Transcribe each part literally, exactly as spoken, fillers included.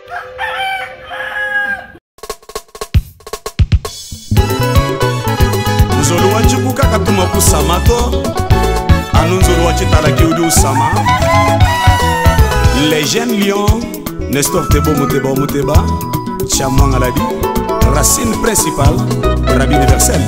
Nzolo wachibuka katuma kusamato Anunzolo wachitala kiudi usama Les jeunes lions Nestor Tebo Muteba Muteba Chamang Aladi Racine principale Rabbi universel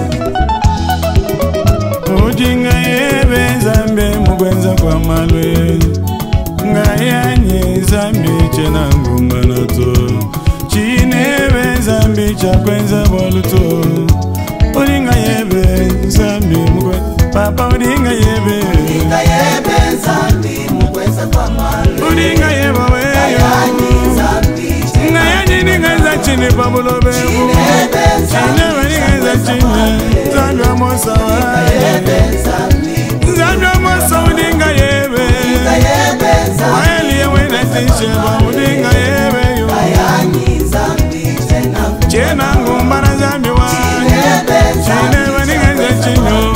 Ujinga yebe zambe mugwenza kwa malwe Ngayanye zambi chena ngumbanato Chinebe zambi chakwenza boluto Udinga yebe zambi mugwenza Papa udinga yebe Udinga yebe zambi mugwenza kwa malwe Udinga yebe weyo Ngayanye zambi chena Ngayanye ningaza chini pabulo bebu Chinebe ningaza chini Zambi wa mosa wa Zambi wa mosa udinga yebe Waeli yewe netisheba udinga yebe yo Chena ngumbana zambi wa Chinebe ningaza chini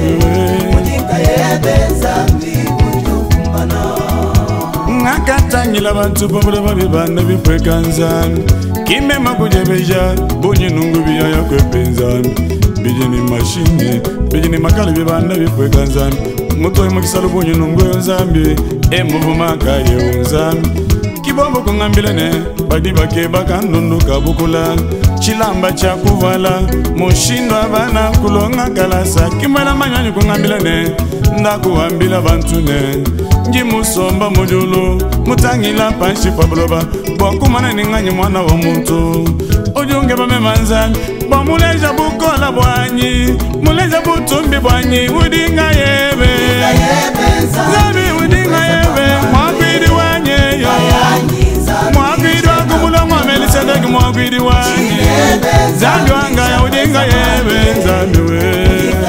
Ngakatangila bantu babula babibanda bipwekanzami Kime makujebeja bunyi nungu biya ya kwepenzami Bijini mashine, bijini makali bibanda bipwekanzami Muto imukisalu bunyi nungu yonzambi Emuvu makaye unzami Kibombo kungambilene Badiba keba kandundu kabukula Chilamba cha kuvala Mushindo abana kulonga kalasa Kimwela manyanyu kungambilene Ndakuambila bantune Njimusomba mujulu Mutangila panshi pabloba Bwakumana ninganyi mwana wa muntu Ujunge bame manzani Bwa muleja bukola bwanyi Muleja butumbi bwanyi Udinga yebe Zabi udinga yebe Mwakwidi wanye yo Mwakwidi wakumulo mwameli sedeki mwakwidi wanye Zambi wanga ya udinga yebe Zambi we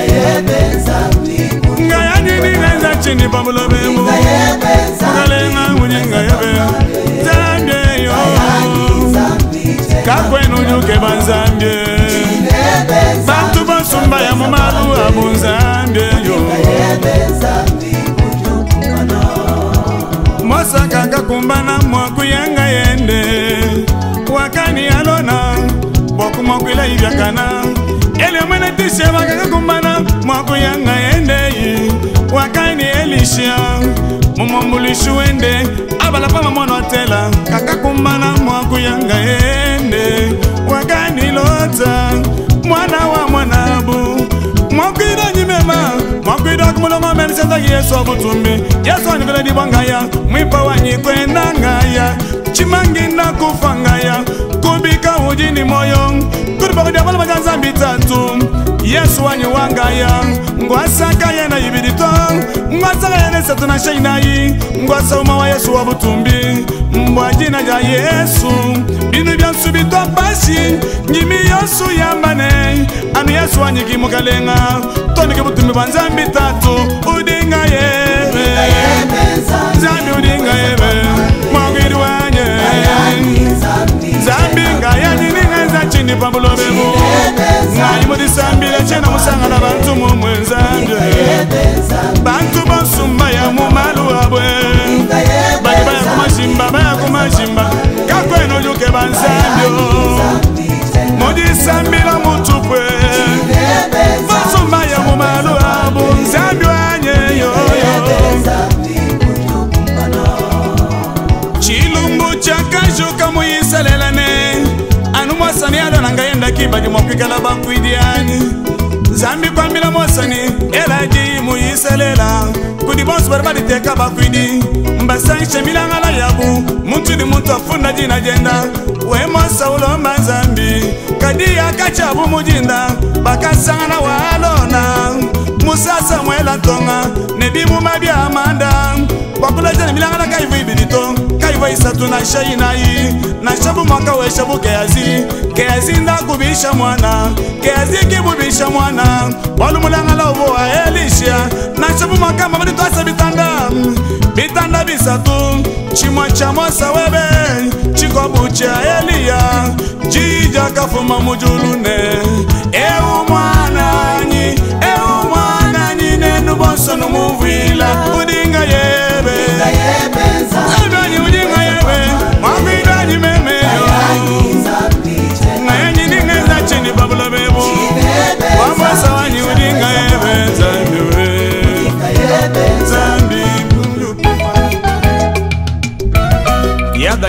Chini pabulo bemu Mugalenga unyinga yebe Zambie yo Kakwenu juke banzambie Bantu basumba ya mumalu abu Zambie yo Mosa kaka kumbana mwaku yanga yende Wakani alona Boku mwaku ila hivyakana Ele mwene tishe wakaka kumbana Mwaku yanga yende Wakani elisha Mumombulishu wende Abala pama mwana watela Kaka kumbana mwaku yanga yende Wakani lota Mwana wa mwanabu Mwaku ida njimema Mwaku ida kumulonga meni sentaki Yesu abutumbi Yesu anivele dibangaya Mwipa wanyi kwenda ngaya Chimangi na kufangaya Kubika ujini moyo Kudipa kudia pala majanzambi tatu Yesu wanyi wangaya Ngwasaka yena yibidito Ngwasaka yena satuna shainayi Ngwasa uma wa Yesu wabutumbi Mbwa jina ja Yesu Binu bia subito bashi Njimi Yesu yambane Anu Yesu wanyi kimukalenga Toni kibutumbi banzambi tatu Udinga yebe Zambi udinga yebe Mwagiri wanye Zambi ngaya jininga za chini pabulo bemu Ngayi mudi sambile chena musanga na bantu mumwenzambye Bantu bonsumba ya mumalu abwe Bagi baya kumashimba, baya kumashimba Kakweno juke banzambyo Mudi sambila mutupwe Bonsumba ya mumalu abu Nzambyo anye yo Chilumbu chakashuka muyiselelane Anu mwasani adonanga yenda kibagi mwapikala bakwidiani Zambi kwa mila mwasani Elaji muyiselela Kudi bonsu barabadi teka bakwidi Mbasaishe milangala yabu Muntu ni muntu afunda jina jenda We mwasa ulomba Zambi Kadia kachabu mujinda Bakasanga na walona Musasa mwela tonga Nebimu mabia amanda Wakula jani milangala kaivu ibidito Kaivu isatu na shainayi Na shabu mwaka we shabu keazi Keazi nda kubisha mwana Keazi kibubisha mwana Walu mulangala uvo wa elisha Na shabu mwaka mamadi tuasa bitanda Bitanda bisatu Chimwa chamosa webe Chikobu cha elia Jija kafuma mujulune Eu mwana nyi Eu mwana nyi Nenu bonso numuvila Udinga yebe Udinga yebe Udinga yebe Mwakida nyi meme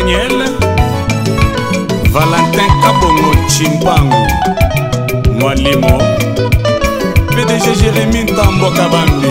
Daniel Valentin Kabongo Chimpango Mwalimo P D G Jérémy Tambo Kabambi.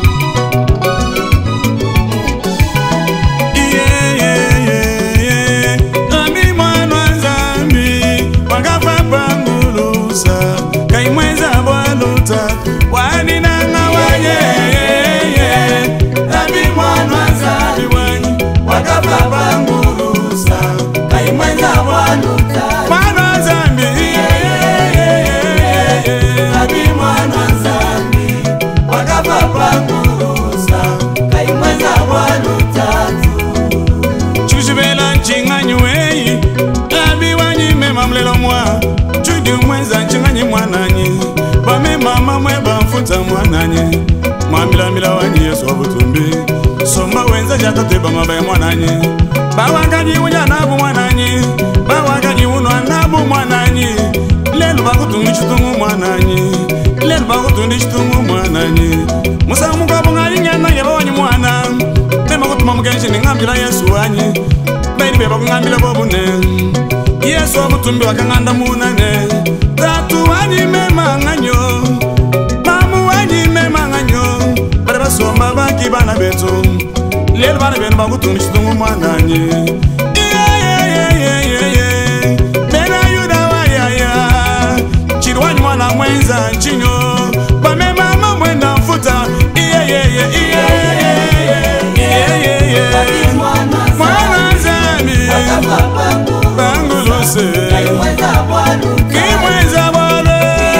Yeah, yeah, yeah, yeah. Ami mwana Nzambi Wakafa pangulusa Kaimweza bwaluta Wani nanga wa yeah, yeah, yeah. Ami mwana Nzambi wani Wakafa pangulusa Kaimweza bwaluta Mwana Nzambi yeah, yeah, yeah, yeah. Ami mwana Nzambi Wakafa pangulusa Kaimweza bwaluta Chujibela nchinganyi weyi Abi wanyi mema mlelo mwa Chudi mwenza nchinganyi mwananyi Bame mama mweba mfuta mwananyi Mwamila mila wanyi Yesu wabutumbi Somba wenza jatoteba mabaya mwananyi Bawangaji unyanabu mwananyi Bawangaji unwanabu mwananyi Lelu bakutungi chitungu mwananyi Lelu bakutungi chitungu mwananyi Musa mukabu ngali nyana yeba wanyi mwana Bema kutuma mgenshi ni ngambila Yesu wanyi Baini beba kungambila bobune Yesu wabutumbi wakanganda munane Tatu wanyi mema nganyo Mamu wanyi mema nganyo Bada basomba baki bana betu Lelu bana benu bakutungi chitungu mwananyi Yeah yeah yeah yeah yeah yeah Bena yuda wa ya ya Chiru wanyi mwana mwenza nchinyo Bame mama mwenda mfuta Yeah yeah yeah yeah yeah yeah yeah Mwana Nzambi Banguluse Kimweza bwale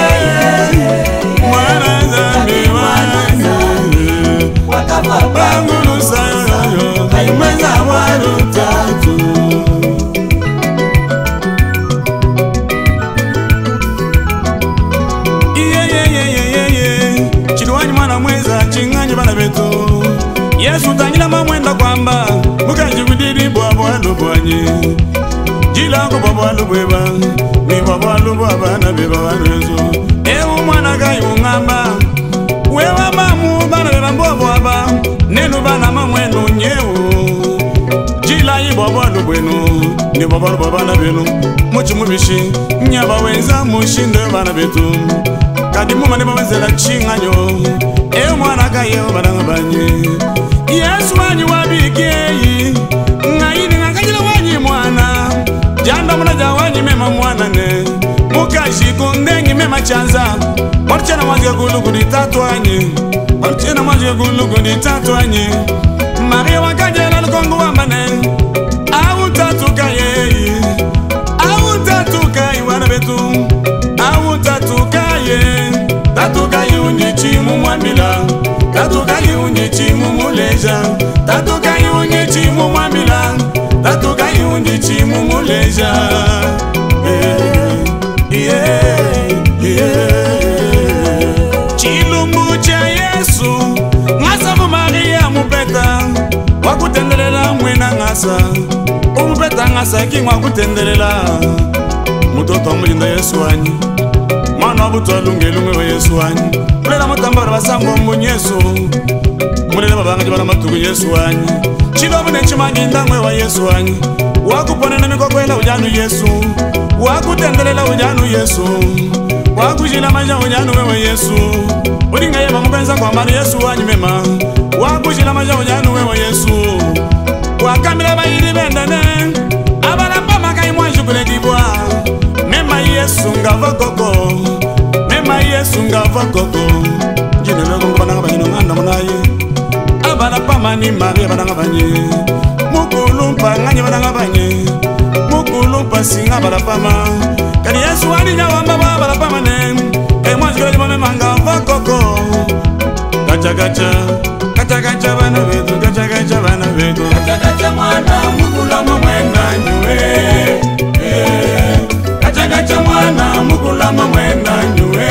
Mwana Nzambi wanyi Bangulusa yoyo Kimweza bwale tatu Yeah yeah yeah yeah yeah Chiduwanyi mwana mweza chinganyi bana betu Yesu tangila mamwenda kwamba Mukanji kudiri bwabo alubwanyi Jilango bwabo alubweba Ni bwabo alubwaba na beba wanezo Ewu mwana kayi ungamba Wewa mamu bana beba mbwabo aba Nenu bana mamwenu nyewu Jila yi bwabo alubwenu Ni bwabo alubwaba na benu Muchi mubishi Nyaba wenza mushinde bana betu Kadi muma niba wenzela chinganyo Ewu mwana kayi bana banyi Yesu wanyi wabikeyi Ngaini ngakajila wanyi mwana Janda muna ja wanyi mema mwana ne Mukashiko ndengi mema chanza Waruchena mwanzika kuluku di tatu wanyi Waruchena mwanzika kuluku di tatu wanyi Maria wakajela lukongu wambane Awu tatu kaye Awu tatu kaye wana betu Awu tatu kaye Tatu kaye unyichi mumwamila Tatu kayi unyichi mumuleja Tatu kayi unyichi mumwamila Tatu kayi unyichi mumuleja Yeah, yeah Chilumbu cha Yesu Ngasa Maria mupeta Wakutendelela mwena ngasa Umupeta ngasa ki wakutendelela Mutoto mulinda Yesu wanyi Mwana wabutu alungelunge wa Yesu wanyi Mulela mutambara basambo mbunyesu Mulela babanga jibana matuku Yesu wanyi Chilo mune chimangi ndangwe wa Yesu wanyi Wakuponena mikokwela ujanu Yesu Wakutendelela ujanu Yesu Wakujila maja ujanu wewe Yesu Ulinga yeba mpenza kwa mali Yesu wanyi mema Wakujila maja ujanu wewe Yesu Wakamila bayili bendane Abala mbama kai mwanju kule kibwa Mema Yesu ngava koko Mema Yesu ngava koko Jine lego mbana ngabanyino nganda munaye Abala pamani Maria bana ngabanye Mukulumpa nganye bana ngabanye Mukulumpa singa bala pama Kani Yesu wani nyawamba bala pama ne Kaya mwanju kule jima mema ngava koko Gacha gacha Gacha gacha bana betu Gacha gacha bana betu Gacha gacha mwana Mukulama mwenda nyue Gacha gacha mwana Mukulama mwenda nyue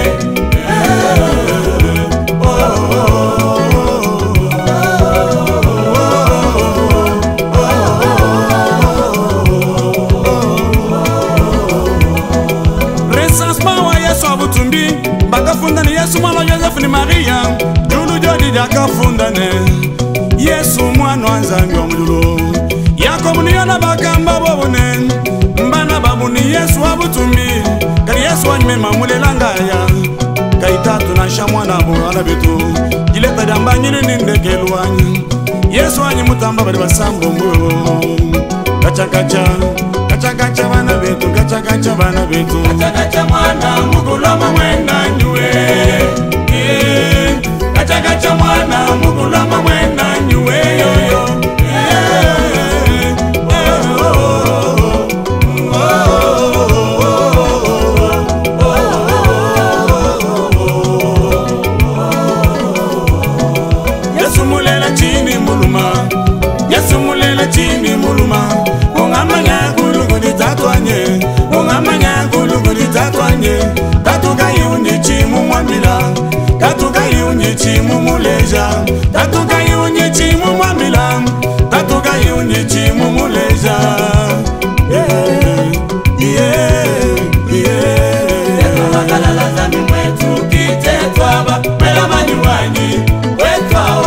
Recensement wa Yesu abutumbi Bakafunda ni Yesu mwana Joseph ni Maria Julu jodi jakafunda ne Yesu mwana Nzambi wa mjulu Yako muniona bakamba bobune mbana babuni Yesu abutumbi kari Yesu anyema mulelangaya kaitatu na shamwana bo alabetu ileta damba nyini nindekelwani Yesu anyi mutamba bali basambo ngo kacha kacha kacha kacha bana betu kacha kacha bana betu kacha kacha mwana mugulama mwenda nyue kacha kacha mwana mugulama mwenda nyue yoyo Yesu mulela chini muluma Yesu mulela chini muluma ungamanya kulugudi tatwanye ungamanya kulugudi tatwanye tatuga yunye chimu mwamila tatuga yunye chimu muleja tatuga yunye chimu mwamila tatuga yunye chimu muleja yeah yeah yeah Yesu makalala zami mwetu kitetwaba mela manyuwanyi wetwao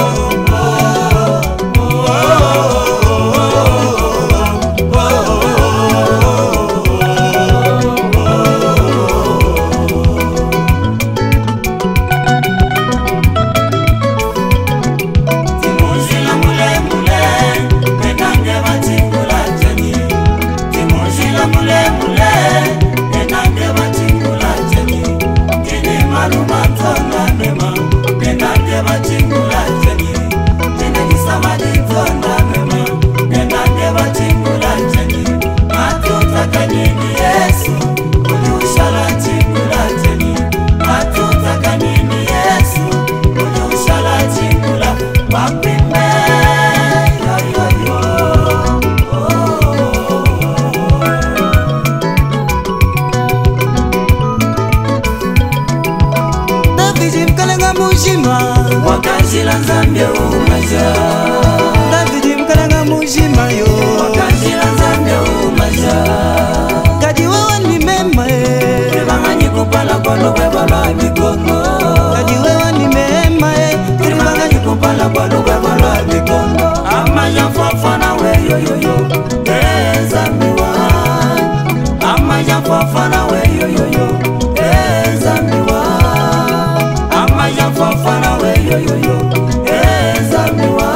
Wakazila Zambia umaja David mkalanga mujima yo Wakazila Zambia umaja Kadi wewe ni mema eh Kibanganyi kupala kwa lugwe bala bikongo Kadi wewe ni mema eh Kibanganyi kupala kwa lugwe bala bikongo Amaja fafana we yo yo yo Eh Zambiwa Amaja fafana we yo yo yo Eh Zambiwa Amaja fafana we yo yo yo Eh Zambiwa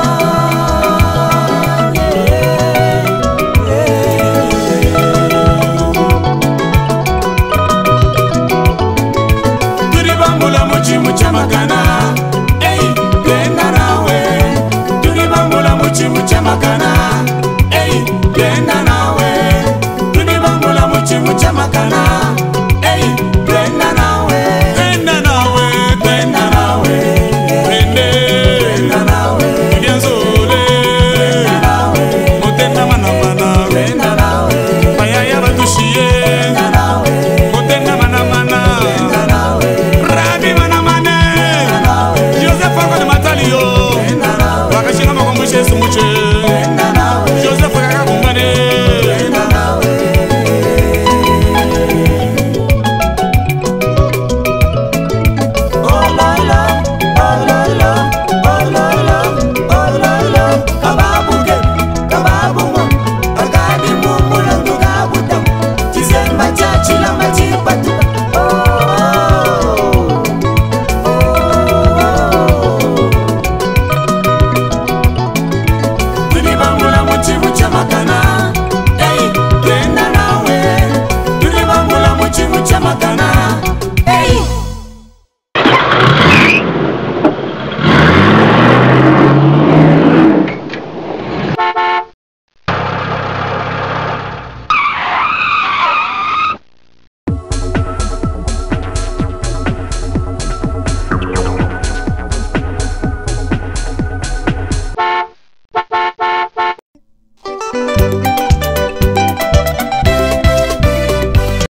Turibambula muchimu chamakana Ey, genda nawe Turibambula muchimu chamakana Ey, genda nawe Turibambula muchimu chamakana Ey, genda nawe Genda nawe Genda nawe Gende Genda nawe Genzole Genda nawe Mutenda mana mana Genda nawe Bayaya batushiye Genda nawe Mutenda mana mana Genda nawe Rabi mana mana Genda nawe Joseph Fako de Matalio Genda nawe Wakashika makombushe sumuche